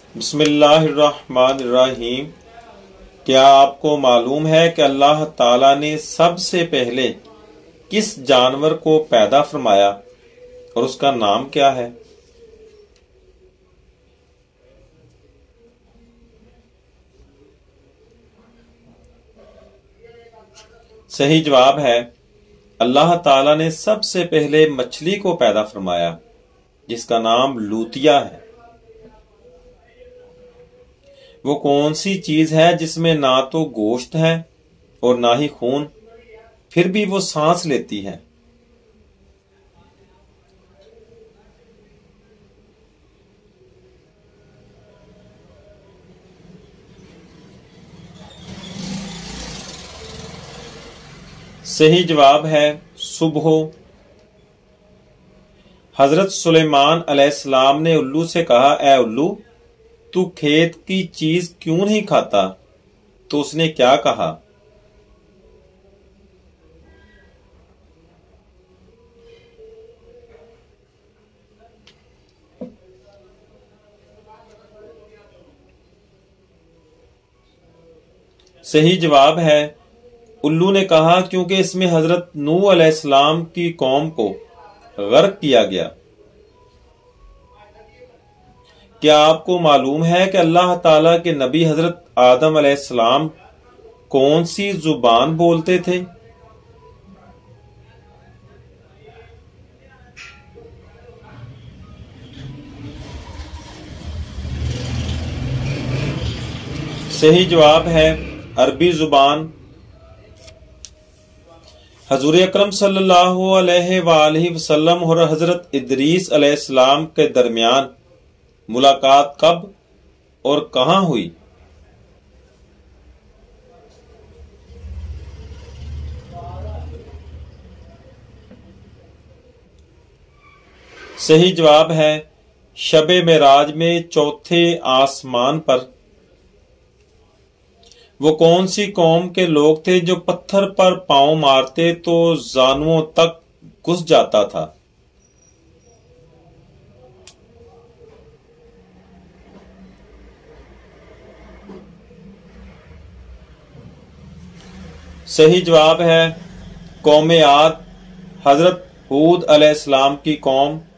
بسم اللہ الرحمن الرحیم۔ کیا آپ کو معلوم ہے کہ اللہ تعالیٰ نے سب سے پہلے کس جانور کو پیدا فرمایا اور اس کا نام کیا ہے؟ صحیح جواب ہے، اللہ تعالیٰ نے سب سے پہلے مچھلی کو پیدا فرمایا جس کا نام لوتیا ہے۔ وہ کون سی چیز ہے جس میں نہ تو گوشت ہے اور نہ ہی خون، پھر بھی وہ سانس لیتی ہے؟ صحیح جواب ہے صبح۔ حضرت سلیمان علیہ السلام نے الو سے کہا، اے الو، تو کھیت کی چیز کیوں نہیں کھاتا؟ تو اس نے کیا کہا؟ صحیح جواب ہے، الو نے کہا کیونکہ اس میں حضرت نوح علیہ السلام کی قوم کو غرق کیا گیا۔ کیا آپ کو معلوم ہے کہ اللہ تعالیٰ کے نبی حضرت آدم علیہ السلام کون سی زبان بولتے تھے؟ صحیح جواب ہے عربی زبان۔ حضور اکرم صلی اللہ علیہ وآلہ وسلم اور حضرت ادریس علیہ السلام کے درمیان ملاقات کب اور کہاں ہوئی؟ صحیح جواب ہے شب معراج میں چوتھے آسمان پر۔ وہ کون سی قوم کے لوگ تھے جو پتھر پر پاؤں مارتے تو زانوؤں تک گھس جاتا تھا؟ صحیح جواب ہے قوم عاد، حضرت ہود علیہ السلام کی قوم۔